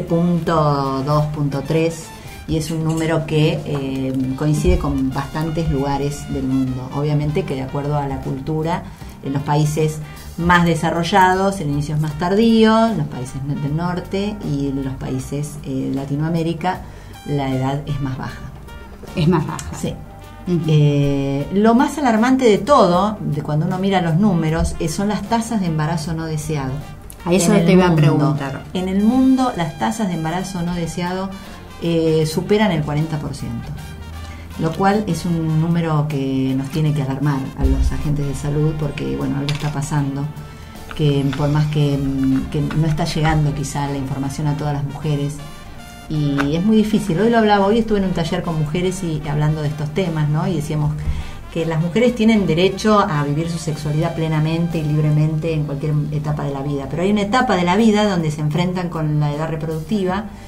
15.2.3 y es un número que coincide con bastantes lugares del mundo. Obviamente que de acuerdo a la cultura, en los países más desarrollados el inicio es más tardío, en los países del norte y en los países de Latinoamérica la edad es más baja. Es más baja. Sí. Lo más alarmante de todo, de cuando uno mira los números, son las tasas de embarazo no deseado. A eso te iba a preguntar. En el mundo las tasas de embarazo no deseado superan el 40%, lo cual es un número que nos tiene que alarmar a los agentes de salud porque, bueno, algo está pasando, que por más que no está llegando quizá la información a todas las mujeres, y es muy difícil. Hoy estuve en un taller con mujeres y hablando de estos temas, ¿no? Y decíamos que las mujeres tienen derecho a vivir su sexualidad plenamente y libremente en cualquier etapa de la vida, pero hay una etapa de la vida donde se enfrentan con la edad reproductiva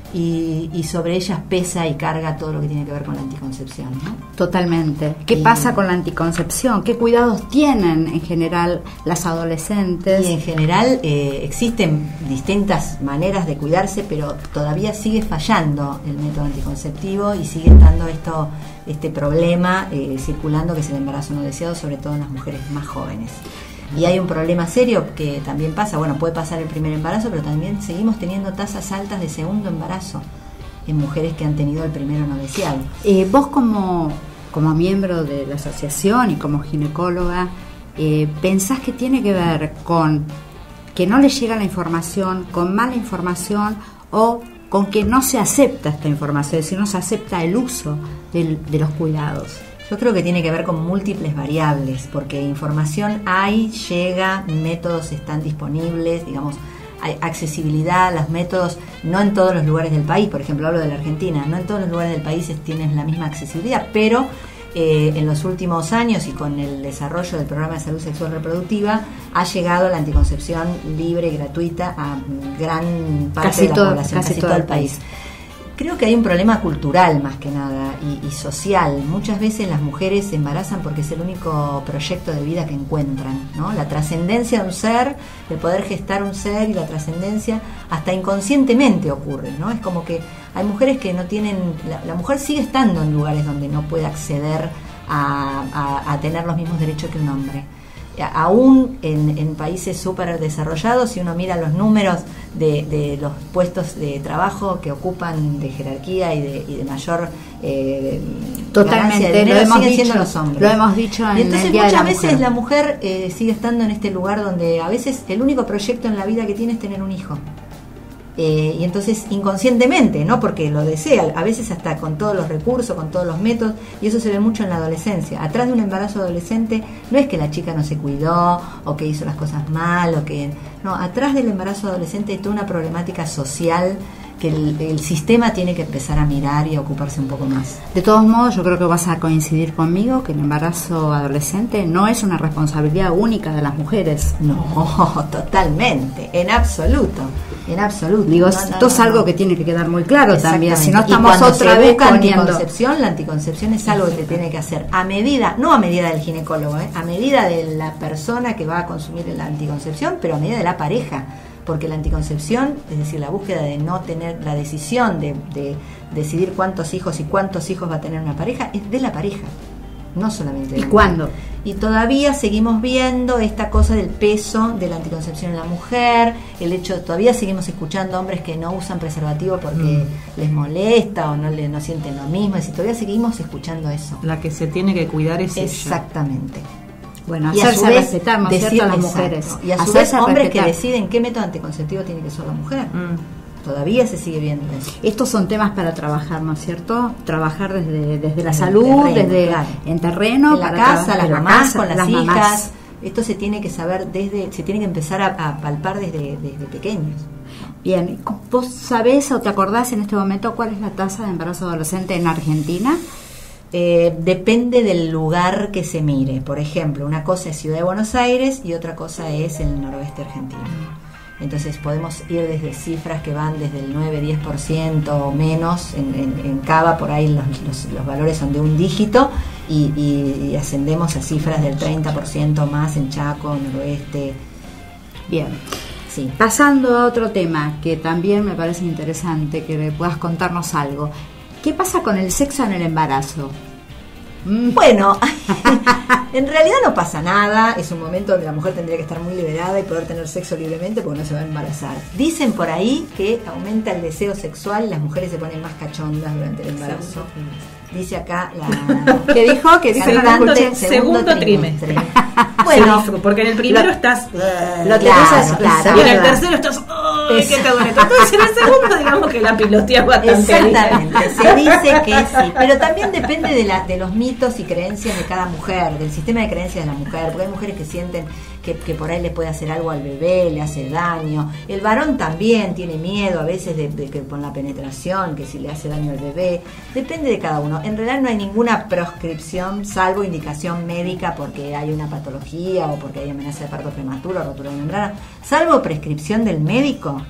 y sobre ellas pesa y carga todo lo que tiene que ver con la anticoncepción, ¿no? Totalmente. ¿Qué pasa con la anticoncepción? ¿Qué cuidados tienen en general las adolescentes? Y en general existen distintas maneras de cuidarse, pero todavía sigue fallando el método anticonceptivo y sigue estando este problema circulando, que es el embarazo no deseado, sobre todo en las mujeres más jóvenes. Y hay un problema serio que también pasa, puede pasar el primer embarazo, pero también seguimos teniendo tasas altas de segundo embarazo en mujeres que han tenido el primero no deseado. Vos como miembro de la asociación y como ginecóloga, ¿pensás que tiene que ver con que no le llega la información, con mala información o con que no se acepta esta información, es decir, no se acepta el uso de los cuidados? Yo creo que tiene que ver con múltiples variables, porque información hay, llega, métodos están disponibles, digamos, hay accesibilidad a los métodos, no en todos los lugares del país, por ejemplo, hablo de la Argentina, no en todos los lugares del país tienen la misma accesibilidad, pero en los últimos años y con el desarrollo del programa de salud sexual reproductiva ha llegado la anticoncepción libre y gratuita a gran parte de la población, casi todo el país. Creo que hay un problema cultural más que nada y social. Muchas veces las mujeres se embarazan porque es el único proyecto de vida que encuentran, ¿no? La trascendencia de un ser, el poder gestar un ser y la trascendencia hasta inconscientemente ocurre, ¿no? Es como que hay mujeres que no tienen... La mujer sigue estando en lugares donde no puede acceder a tener los mismos derechos que un hombre. Aún en países súper desarrollados, si uno mira los números de los puestos de trabajo que ocupan de jerarquía y de mayor totalmente de dinero, lo hemos siguen dicho, siendo los hombres. Lo hemos dicho en entonces, el Día de la muchas veces Mujer. la mujer sigue estando en este lugar donde a veces el único proyecto en la vida que tiene es tener un hijo. Y entonces inconscientemente, no porque lo desea, a veces hasta con todos los recursos, con todos los métodos, y eso se ve mucho en la adolescencia. Atrás de un embarazo adolescente no es que la chica no se cuidó o que hizo las cosas mal o que no, atrás del embarazo adolescente hay toda una problemática social que el sistema tiene que empezar a mirar y a ocuparse un poco más. De todos modos, yo creo que vas a coincidir conmigo que el embarazo adolescente no es una responsabilidad única de las mujeres. No, totalmente, en absoluto. Digo, esto es algo que tiene que quedar muy claro también. Si no y estamos otra vez poniendo... la anticoncepción es algo que se tiene que hacer a medida, no a medida del ginecólogo, a medida de la persona que va a consumir la anticoncepción, pero a medida de la pareja. Porque la anticoncepción, es decir, la búsqueda de no tener la decisión de decidir cuántos hijos va a tener una pareja, es de la pareja, no solamente de la ¿Y cuándo? Y todavía seguimos viendo esta cosa del peso de la anticoncepción en la mujer, el hecho, todavía seguimos escuchando hombres que no usan preservativo porque les molesta o no sienten lo mismo, es decir, todavía seguimos escuchando eso. La que se tiene que cuidar es exactamente. Bueno, Y hacerse respetar, ¿no es cierto?, a las exacto. mujeres. Y a su vez hombres que deciden qué método anticonceptivo tiene que usar la mujer. Todavía se sigue viendo eso. Estos son temas para trabajar, ¿no es cierto? Trabajar desde la salud, terreno, en terreno, en la casa, las mamás, con las hijas. Esto se tiene que saber se tiene que empezar a palpar desde pequeños. Bien, ¿vos sabés o te acordás en este momento cuál es la tasa de embarazo adolescente en Argentina? Depende del lugar que se mire. Por ejemplo, una cosa es Ciudad de Buenos Aires y otra cosa es el noroeste argentino. Entonces podemos ir desde cifras que van desde el 9-10% o menos en Cava, por ahí los valores son de un dígito y ascendemos a cifras del 30% más en Chaco, noroeste. Bien. Sí. Pasando a otro tema que también me parece interesante que puedas contarnos algo. ¿Qué pasa con el sexo en el embarazo? Bueno, en realidad no pasa nada, es un momento donde la mujer tendría que estar muy liberada y poder tener sexo libremente porque no se va a embarazar. Dicen por ahí que aumenta el deseo sexual y las mujeres se ponen más cachondas durante el embarazo. Dice acá la... ¿Qué dijo? Que dice segundo trimestre. Bueno, porque en el primero estás... Lo claro, y en el tercero estás... ¡Ay, qué cagoneta! Entonces en el segundo digamos que la pilotea bastante. Exactamente, se dice que sí. Pero también depende de los mitos y creencias de cada mujer, del sistema de creencias de la mujer. Porque hay mujeres que sienten que por ahí le puede hacer algo al bebé, le hace daño. El varón también tiene miedo a veces de que con la penetración, que si le hace daño al bebé. Depende de cada uno. En realidad no hay ninguna proscripción, salvo indicación médica porque hay una patología o porque hay amenaza de parto prematuro o rotura de membrana. Salvo prescripción del médico,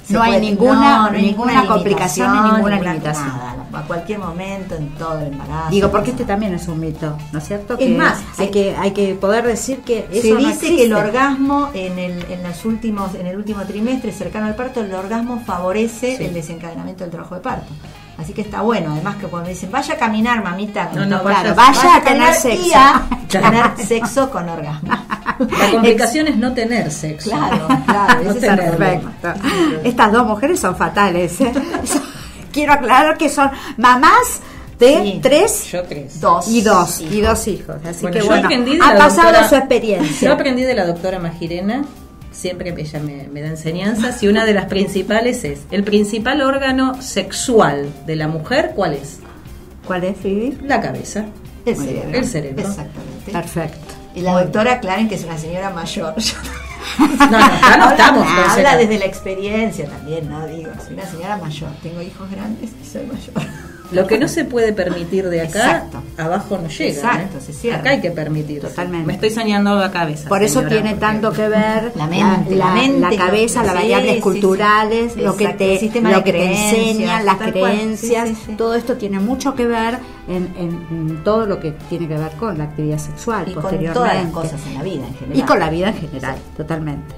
no hay ninguna complicación ni ninguna limitación. Nada, a cualquier momento, en todo el embarazo. Digo, porque este también es un mito, ¿no es cierto? Es más, hay que poder decir que eso se no dice existe. que el orgasmo en el último trimestre cercano al parto, el orgasmo favorece el desencadenamiento del trabajo de parto. Así que está bueno, además que cuando me dicen vaya a caminar, mamita, vaya a tener sexo. Y a tener sexo con orgasmo. La complicación es no tener sexo. Claro, no ese tenerlo. es Perfecto. Estas dos mujeres son fatales, ¿eh? Quiero aclarar que son mamás de 3 y dos hijos. Así que yo aprendí de ha la pasado doctora- su experiencia. Yo aprendí de la doctora Magirena, siempre que ella me da enseñanzas, y una de las principales es: el principal órgano sexual de la mujer, ¿cuál es? ¿Cuál es, Phoebe? La cabeza. El cerebro. El cerebro. Exactamente. Perfecto. Y la doctora aclaren que es una señora mayor. No, acá no estamos. Habla desde la experiencia también, no digo, soy una señora mayor, tengo hijos grandes y soy mayor. Lo que no se puede permitir de acá, Exacto. abajo no llega. Exacto, se cierra. Acá hay que permitir. Totalmente. Me estoy soñando la cabeza. Por eso señora, tiene porque- tanto que ver La mente, la cabeza, las variables sí, culturales, sí. lo que Exacto, el te sistema lo de que te creencias, enseñan, las tal cual. creencias, Sí, sí, sí. todo esto tiene mucho que ver en todo lo que tiene que ver con la actividad sexual Y con posteriormente. todas las cosas en la vida en general. Y con la vida en general, totalmente.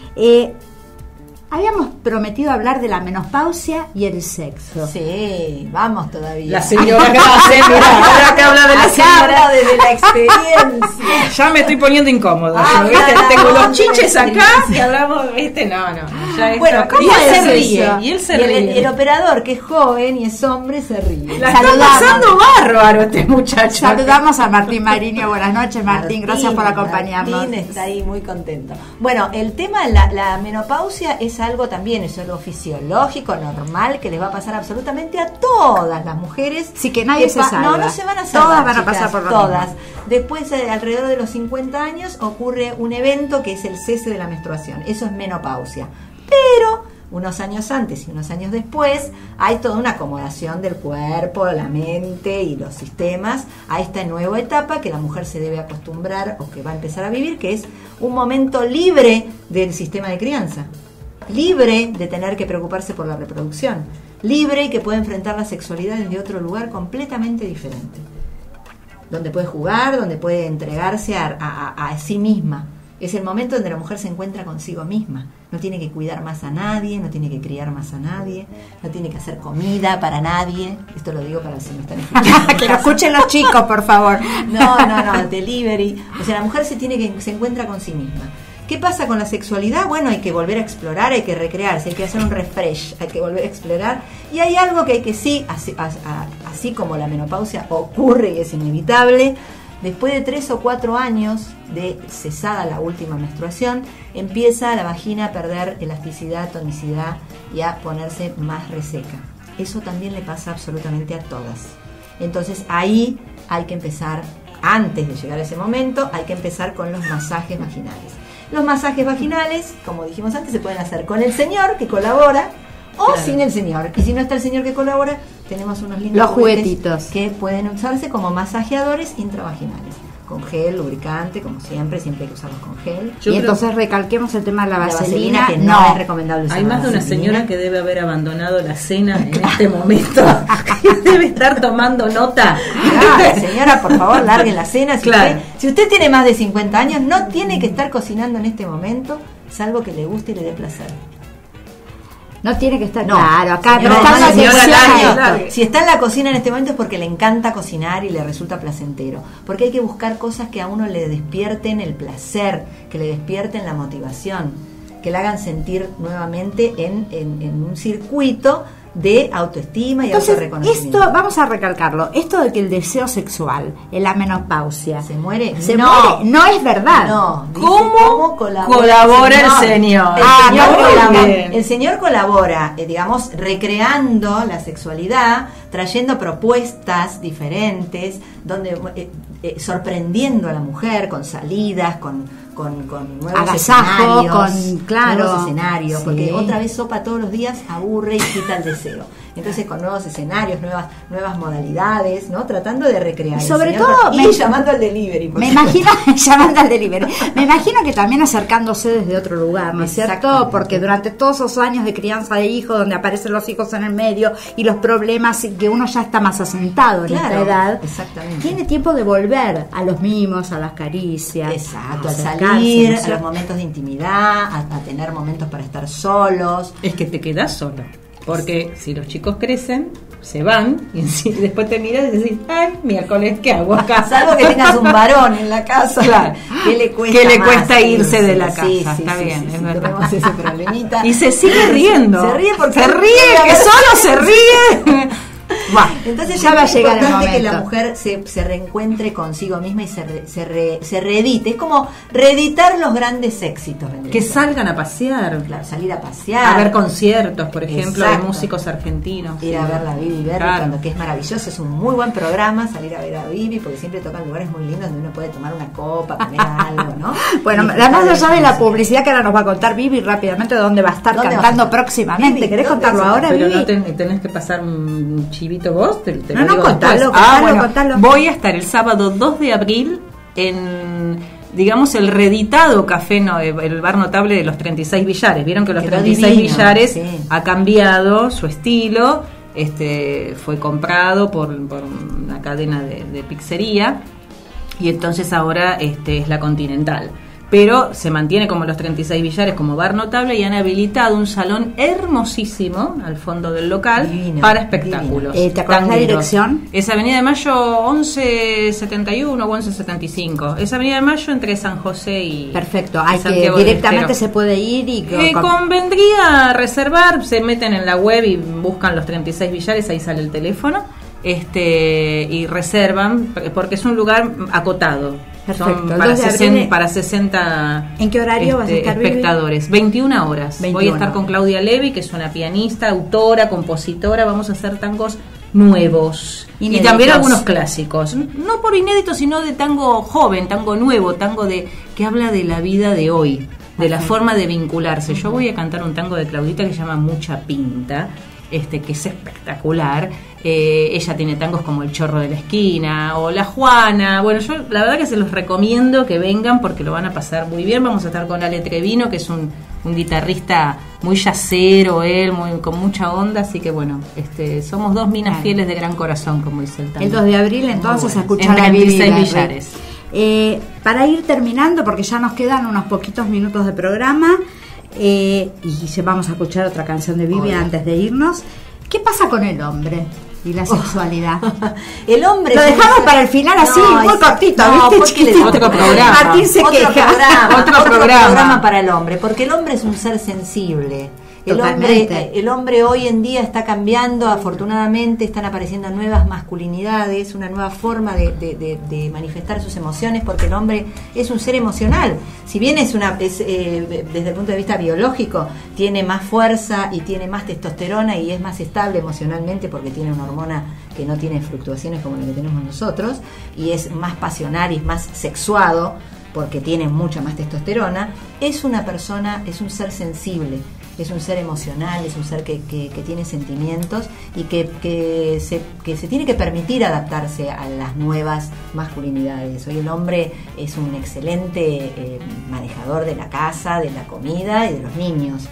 Habíamos prometido hablar de la menopausia y el sexo. Sí, vamos todavía. La señora que hace, mira, ahora que habla de la Acá señora. habla desde la experiencia. Ya me estoy poniendo incómoda. Ah, ¿Viste? no, Tengo no, los no, chiches no, acá no. y hablamos, ¿viste? No. Ya Bueno, esto- ¿cómo y él es se ríe. eso? Y él se Y ríe. el operador, que es joven y es hombre, se ríe. La está Saludamos. pasando bárbaro este muchacho. Saludamos a Martín Mariño. Buenas noches, Martín. Gracias por acompañarnos. Martín está ahí muy contento. Bueno, el tema de la menopausia es algo también, es algo fisiológico, normal, que les va a pasar absolutamente a todas las mujeres. Sí, que nadie se salva. No se van a salvar. Todas van a chicas, pasar por lo todas. mismo. Después, alrededor de los 50 años, ocurre un evento que es el cese de la menstruación. Eso es menopausia. Pero unos años antes y unos años después hay toda una acomodación del cuerpo, la mente y los sistemas a esta nueva etapa que la mujer se debe acostumbrar o que va a empezar a vivir, que es un momento libre del sistema de crianza, libre de tener que preocuparse por la reproducción, libre y que puede enfrentar la sexualidad desde otro lugar completamente diferente, donde puede jugar, donde puede entregarse a sí misma. Es el momento donde la mujer se encuentra consigo misma. No tiene que cuidar más a nadie, no tiene que criar más a nadie, no tiene que hacer comida para nadie. Esto lo digo para si me están escuchando. Que lo escuchen los chicos, por favor. No, delivery. O sea, la mujer se encuentra con sí misma. ¿Qué pasa con la sexualidad? Bueno, hay que volver a explorar, hay que recrearse, hay que hacer un refresh, hay que volver a explorar. Y hay algo que hay que sí, así como la menopausia ocurre y es inevitable, después de 3 o 4 años de cesada la última menstruación, empieza la vagina a perder elasticidad, tonicidad y a ponerse más reseca. Eso también le pasa absolutamente a todas. Entonces ahí hay que empezar, antes de llegar a ese momento, hay que empezar con los masajes vaginales. Los masajes vaginales, como dijimos antes, se pueden hacer con el señor que colabora o sin el señor. Y si no está el señor que colabora, tenemos unos lindos Los juguetitos que pueden usarse como masajeadores intravaginales, con gel, lubricante, como siempre hay que usarlos con gel. Y entonces recalquemos el tema de la vaselina, que no es recomendable usar. Hay más de una vaselina. señora que debe haber abandonado la cena en este momento. Debe estar tomando nota. Claro, señora, por favor, largue la cena. Claro. Si usted tiene más de 50 años, no tiene que estar cocinando en este momento, salvo que le guste y le dé placer. no tiene que estar No, claro. Acá señora, prestando señora, atención a largue. esto. Si está en la cocina en este momento es porque le encanta cocinar y le resulta placentero. Porque hay que buscar cosas que a uno le despierten el placer, que le despierten la motivación, que le hagan sentir nuevamente en un circuito de autoestima y Entonces, autorreconocimiento. esto, vamos a recalcarlo, esto de que el deseo sexual en la menopausia ¿Se muere? muere, no es verdad. No, dice ¿Cómo colabora colabora el señor? El señor colabora, digamos, recreando la sexualidad, trayendo propuestas diferentes, donde sorprendiendo a la mujer con salidas, con nuevos agasajo, escenarios, nuevos escenarios, sí. porque otra vez sopa todos los días aburre y quita el deseo. Entonces con nuevos escenarios, nuevas modalidades, ¿no? Tratando de recrear. Y sobre todo llamando al delivery. Me imagino llamando al delivery. Me imagino que también acercándose desde otro lugar, ¿no es cierto? Porque durante todos esos años de crianza de hijos, donde aparecen los hijos en el medio y los problemas, y que uno ya está más asentado en esta edad, exactamente, tiene tiempo de volver a los mimos, a las caricias. Exacto, a salir, a los momentos de intimidad, a tener momentos para estar solos. Es que te quedas solo. Porque si los chicos crecen, se van y después te miras y decís, ay, miércoles, ¿qué hago acá? Salvo que tengas un varón en la casa, claro, que le cuesta irse de la casa. Está bien, es verdad. Tenemos ese problemita. Y se sigue riendo. Se ríe porque que solo se ríe. Entonces ya va a llegar el momento que la mujer se reencuentre consigo misma y se reedite. Es como reeditar los grandes éxitos. Que salgan a pasear. Claro, salir a pasear. A ver conciertos, por ejemplo, exacto, de músicos argentinos. Ir a ver la Vivi Berry, claro, que es maravilloso. Es un muy buen programa salir a ver a Vivi, porque siempre tocan lugares muy lindos donde uno puede tomar una copa, comer algo, ¿no? Bueno, además allá de la publicidad que ahora nos va a contar Vivi rápidamente, dónde va a estar cantando próximamente. ¿Querés contarlo ahora, Pero Vivi? Pero no tenés que pasar un chivito vos. No, contalo. Voy a estar el sábado 2 de abril en, digamos, el reeditado Café, el bar notable de los 36 Billares. Vieron que los 36 Billares ha cambiado su estilo, fue comprado por una cadena de pizzería, y entonces ahora es la Continental. Pero se mantiene como los 36 Billares como bar notable, y han habilitado un salón hermosísimo al fondo del local para espectáculos. ¿Te acuerdas la dirección? Es Avenida de Mayo 1171 o 1175. Es Avenida de Mayo entre San José y Perfecto, hay Santiago que directamente se puede ir y convendría reservar, se meten en la web y buscan los 36 Billares, ahí sale el teléfono, y reservan, porque es un lugar acotado. Perfecto. Son para 60 ¿En qué horario vas a estar, espectadores? 21 horas. 21. Voy a estar con Claudia Levi, que es una pianista, autora, compositora. Vamos a hacer tangos nuevos. Inéditos. Y también algunos clásicos. No por inéditos, sino de tango joven, tango nuevo, tango que habla de la vida de hoy, de la forma de vincularse. Yo voy a cantar un tango de Claudita que se llama Mucha Pinta, que es espectacular. Ella tiene tangos como El Chorro de la Esquina o La Juana. Bueno, yo la verdad que se los recomiendo que vengan porque lo van a pasar muy bien. Vamos a estar con Ale Trevino, que es un guitarrista muy yacero, con mucha onda, así que bueno, somos dos minas fieles de gran corazón, como dice el tango. El 2 de abril entonces a escuchar a Vivi Billares. Para ir terminando, porque ya nos quedan unos poquitos minutos de programa, y vamos a escuchar otra canción de Vivi antes de irnos. ¿Qué pasa con el hombre y la sexualidad? El hombre lo dejamos para el final así, muy cortito, ¿viste? Otro programa. Martín se queja. Otro programa para el hombre, porque el hombre es un ser sensible. El hombre hoy en día está cambiando, afortunadamente están apareciendo nuevas masculinidades, una nueva forma de manifestar sus emociones, porque el hombre es un ser emocional. Si bien desde el punto de vista biológico, tiene más fuerza y tiene más testosterona y es más estable emocionalmente porque tiene una hormona que no tiene fluctuaciones como la que tenemos nosotros, y es más pasional y es más sexuado porque tiene mucha más testosterona, es una persona, es un ser sensible. Es un ser emocional, es un ser que tiene sentimientos y que se tiene que permitir adaptarse a las nuevas masculinidades. Hoy el hombre es un excelente manejador de la casa, de la comida y de los niños.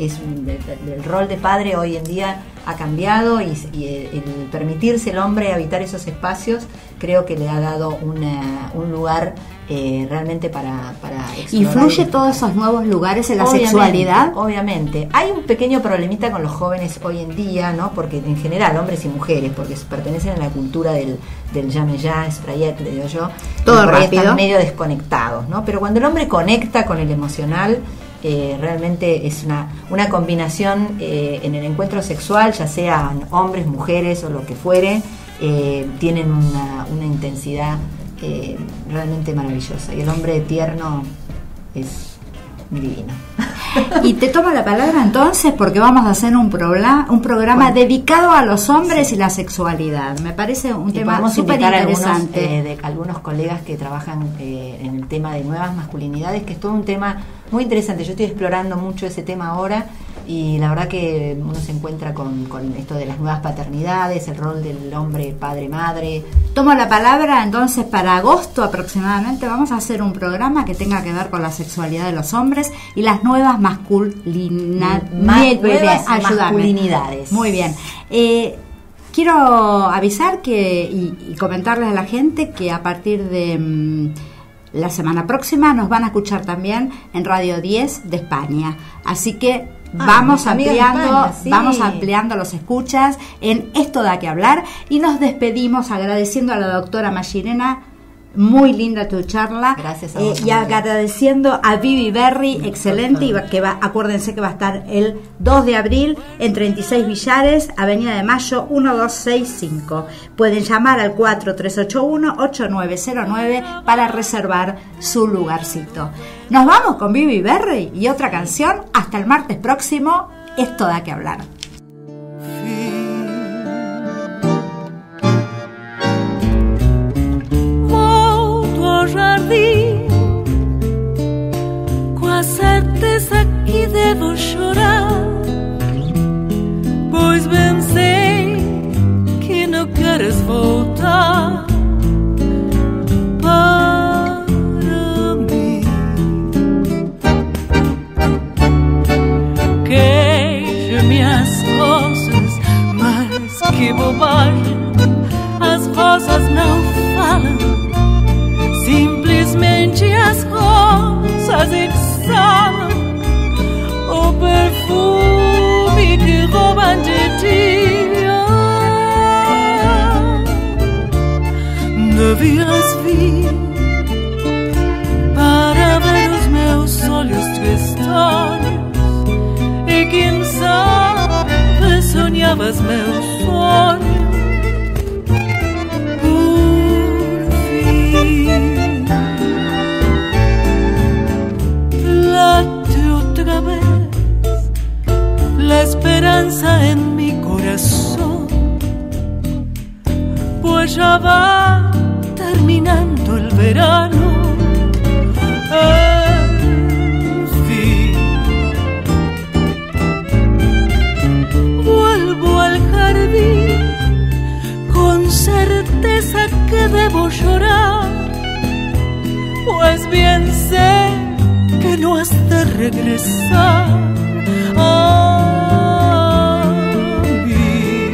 El rol de padre hoy en día ha cambiado y el permitirse el hombre habitar esos espacios creo que le ha dado un lugar realmente para explorar. ¿Influye todos esos nuevos lugares en la sexualidad? Obviamente. Hay un pequeño problemita con los jóvenes hoy en día, ¿no? Porque en general, hombres y mujeres, porque pertenecen a la cultura del llame ya, sprayet, le digo yo. Todo rápido. Están medio desconectados, ¿no? Pero cuando el hombre conecta con el emocional, realmente es una combinación en el encuentro sexual, ya sean hombres, mujeres o lo que fuere, tienen una intensidad realmente maravillosa, y el hombre tierno es divino. Y te tomo la palabra entonces, porque vamos a hacer un programa dedicado a los hombres y la sexualidad. Me parece un tema súper interesante. Algunos colegas que trabajan en el tema de nuevas masculinidades, que es todo un tema muy interesante. Yo estoy explorando mucho ese tema ahora, y la verdad que uno se encuentra con esto de las nuevas paternidades, el rol del hombre, padre, madre. Tomo la palabra, entonces para agosto aproximadamente vamos a hacer un programa que tenga que ver con la sexualidad de los hombres y las nuevas masculinidades. Muy bien. Quiero avisar y comentarles a la gente que a partir de la semana próxima nos van a escuchar también en Radio 10 de España. Así que vamos ampliando los escuchas en Esto Da Que Hablar, y nos despedimos agradeciendo a la doctora Mayirena. Muy linda tu charla. Gracias a vos. Y agradeciendo a Vivi Berry, excelente, y acuérdense que va a estar el 2 de abril en 36 Villares, Avenida de Mayo 1265. Pueden llamar al 4381-8909 para reservar su lugarcito. Nos vamos con Vivi Berry y otra canción. Hasta el martes próximo. Esto Da Que Hablar. Jardim, com a certeza que devo chorar, pois bem sei que não queres voltar para mim. Queijo-me as rosas, mas que bobagem, as rosas não falam. Simplesmente as rosas exalam o perfume que roubam de ti. Devias vir para ver os meus olhos tristonhos e quem sabe sonhavas meus sonhos. Late otra vez la esperanza en mi corazón, pues ya va terminando el verano. En fin, vuelvo al jardín con certeza que debo llorar, pues bien sé que no has de regresar a mí.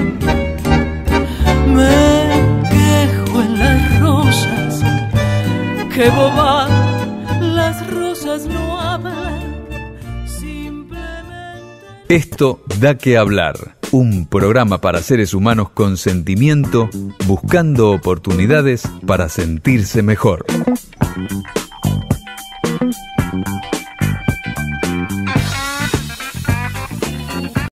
Me quejo en las rosas, que boba, las rosas no hablan, simplemente. Esto Da Que Hablar, un programa para seres humanos con sentimiento, buscando oportunidades para sentirse mejor.